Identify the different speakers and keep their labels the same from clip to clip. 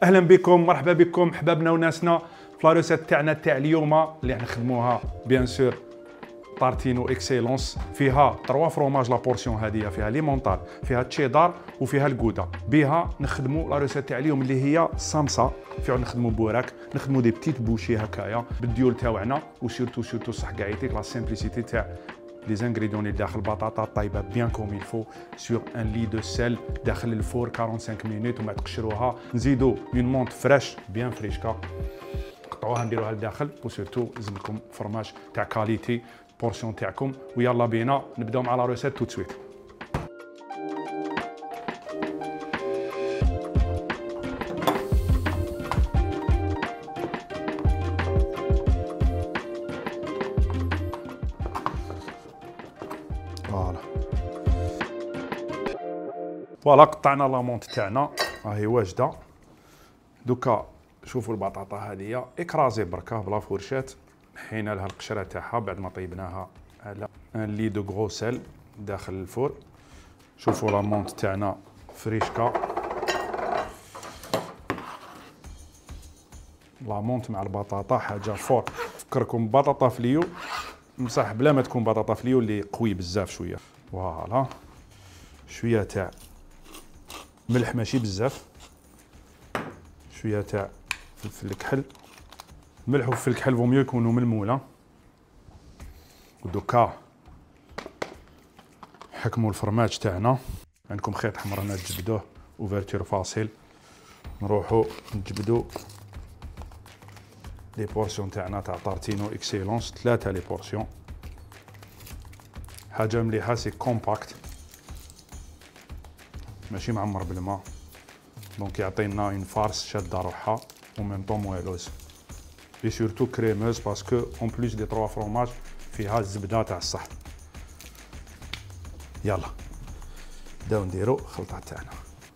Speaker 1: اهلا بكم، مرحبا بكم حبابنا وناسنا في لا ريسيت تاعنا تاع اليوم اللي نخدموها بيان سور طارتينو اكسيلونس. فيها 3 فروماج لا بورسيون هذه، فيها لي مونتال، فيها تشيدار وفيها الكودا. بها نخدموا لا ريسيت تاع اليوم اللي هي صامصه، فيها نخدموا بوراك، نخدموا دي بتيت بوشي هكايا بالديول تاعنا، وسورتو صح كاع يعطيك لا سيمبليسيتي تاع لي زانغريديون اللي داخل بطاطا طايبه بيان كوم يلفو سور ان لي دو سيل داخل الفور 45 مينوت وما تقشروها. نزيدوا اون مونت فريش بيان فريشكا، نقطعوها نديروها لداخل، وسورتو لازم لكم فرماج تاع كاليتي بورسيون تاعكم. ويلا بينا نبداو مع لا روسيت تو سويت. فوالا قطعنا لامونت تاعنا راهي واجده. دوكا شوفوا البطاطا هذه اكرازي بركه بلا فورشات، حينا لها القشره تاعها بعد ما طيبناها على ان لي دو غرو سيل داخل الفور. شوفوا لامونت تاعنا فريشكا، لامونت مع البطاطا حاجه فور. فكركم بطاطا فليو مصح بلا ما تكون بطاطا فليو اللي قوي بزاف شويه. فوالا شويه تاع ملح ماشي بزاف، شويه تاع فلفل الكحل. ملح وفلفل الكحل فو ميو يكونوا ملموله. ودوكا حكموا الفرماج تاعنا، عندكم خيط حمر هنا تجبدوه اوفرتير فاصيل. نروحوا نجبدوا لي بورسيون تاعنا تاع طارتينو اكسيلونس، 3 لي بورسيون. حاجه مليحه سي كومباكت ماشي معمر بالماء، دونك يعطينا اون فارس شاده روحها و ميم طون مويلوز اي سورتو كريموز، باسكو اون بليس دي 3 فروماج فيها الزبده تاع الصح. يلا نبداو نديرو الخلطه تاعنا.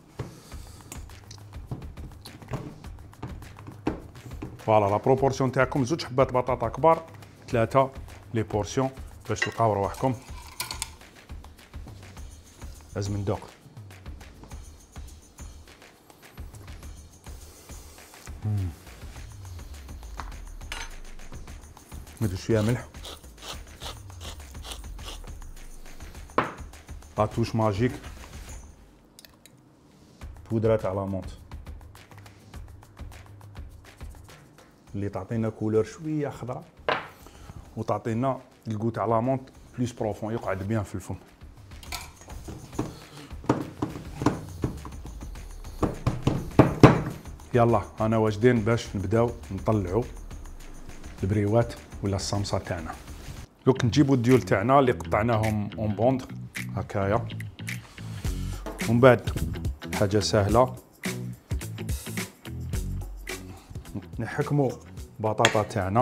Speaker 1: فوالا لا بروبورسيون تاعكم 2 حبات بطاطا كبار، 3 لي بورسيون باش تلقاو رواحكم. لازم ندوق. ندير شويه ملح، طاتوش ماجيك، بودره تاع لامونت اللي تعطينا كولور شويه خضراء وتعطينا الكو تاع لامونت بليس بروفون، يقعد بيان في الفم. يلا انا واجدين باش نبداو نطلعوا البريوات ولا الصمصه تاعنا. دوك نجيبوا الديول تاعنا اللي قطعناهم اون بوند هكايا، ومن بعد حاجه سهله نحكموا بطاطا تاعنا،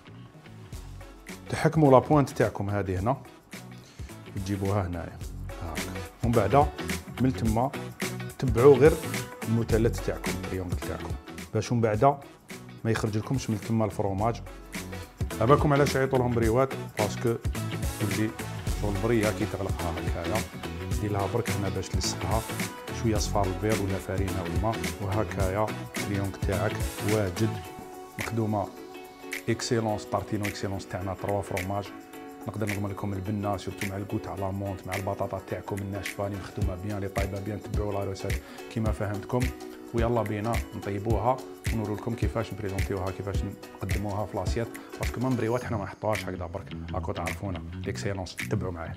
Speaker 1: تحكموا لا بوينت تاعكم هذه هنا وتجيبوها هنايا هاكا. ومن بعد من تما تبعوا غير المثلث تاعكم التريونغل تاعكم باش من بعد ما يخرج لكمش من تما الفروماج. أباكم علاش يعيطوا لهم بريوات؟ باسكو تولي شغل بريه كي تغلقها هكايا، دير لها برك هنا باش تلصقها شويه صفار البيض ولا فرينه والماء، وهكايا التريونغ تاعك واجد مخدومه اكسيلونس. طارتينو اكسيلونس تاعنا 3 فروماج. نقدر نضمن لكم البنه سورتو مع الكو تاع لامونت مع البطاطا تاعكم الناشفه اللي مخدومه بيان اللي طايبه بيان. تبعوا لا روسيت كيما فهمتكم، ويلا بينا نطيبوها ونورو لكم كيفاش نبريزونتيوها، كيفاش نقدموها في لاسيات. باسكو ما مبريوات حنا ما نحطوهاش هكذا برك، هاكو تعرفونا ليكسيلونس. تبعوا معايا.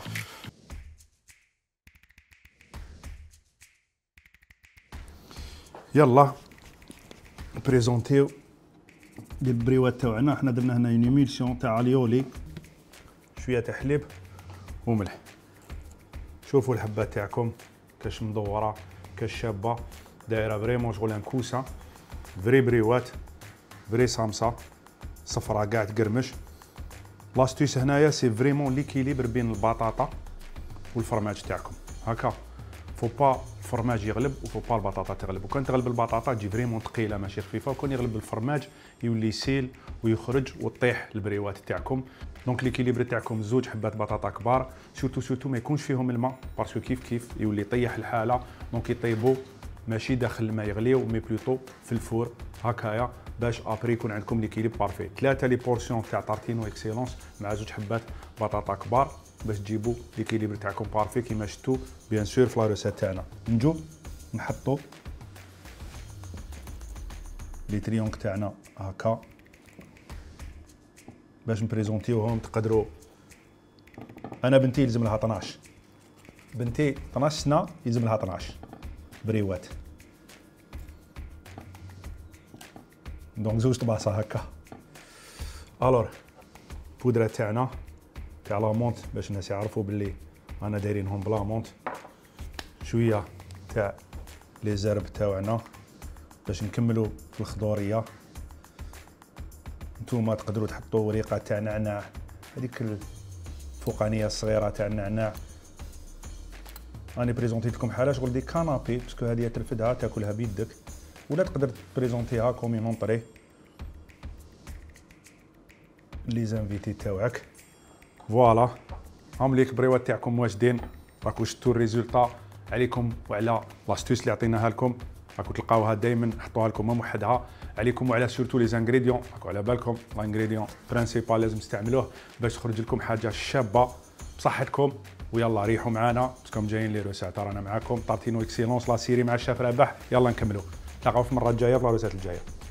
Speaker 1: يلا نبريزونتيو البريوات تاعنا. حنا درنا هنا اون ايميلسيون تاع اليولي، شويه تاع حليب وملح. شوفوا الحبات تاعكم كاش مدوره كاش شابه، دايره فريمون شغل ان كوسه فري بريوات فري صامصه صفراء كاع تقرمش. لاستيس هنايا سي فريمون ليكيليبر بين البطاطا والفرماج تاعكم هكا. فو با الفرماج يغلب وفو با البطاطا تغلب. وكان تغلب البطاطا تجي فريمون ثقيله ماشي خفيفه، وكان يغلب الفرماج يولي سيل ويخرج وتطيح البريوات تاعكم. دونك ليكيليبر تاعكم 2 حبات بطاطا كبار، سورتو ما يكونش فيهم الماء باسكو كيف يولي يطيح الحاله. دونك يطيبوا ماشي داخل الماء يغليو مي بلوتو في الفور هكايا باش ابري يكون عندكم ليكيليب بارفي. 3 لي بورسيون تاع طارتينو اكسيلونس مع 2 حبات بطاطا كبار باش تجيبوا ليكيليبر تاعكم بارفي كيما شفتوا بيان سور في لا روسيت تاعنا. نجو نحطوا لي تريونغ تاعنا هكا باش نبريزونتيوهم. تقدروا انا بنتي يلزم لها 12 بنتي 12 سنه يلزم لها 12 بريوات دونك زوج طباصه هكا. الور بودره تاعنا تاع لا مونت باش الناس يعرفوا باللي انا دايرينهم بلا مونت. شويه تاع لي زرب تاعنا باش نكملوا في الخضوريه. نتوما تقدروا تحطوا وريقه تاع نعناع هذيك الفوقانيه الصغيره تاع النعناع. راني بريزونتيت لكم حاله شغل دي كانابي باسكو هذه ترفدها تاكلها بيدك ولا تقدر تبريزونتيها كومي نونطري لي زانفيتي تاوعك. فوالا هم ليك بريوات تاعكم واجدين. راكو شفتوا الريزولطا عليكم وعلى لاستوس اللي عطيناها لكم راكو تلقاوها دائما نحطوها لكم موحدها عليكم وعلى سورتو لي زانغريديون. راكو على بالكم الانغريديون برينسيبال لازم تستعملوه باش تخرج لكم حاجه شابه بصحتكم. ويلا ريحوا معانا باسكم جايين لي روسات رانا معاكم طارتينو اكسيلونس لا سيري مع الشاف رابح. يلا نكملوا نلقاو في المره الجايه في لا روسات الجايه.